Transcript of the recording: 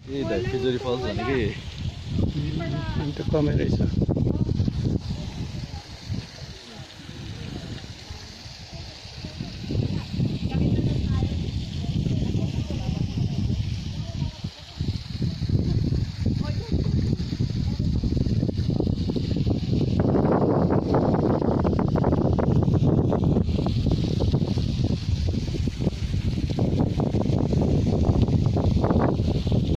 ए दाइ खिचडी फल्स भने कि अनि त्यो कमै रहेछ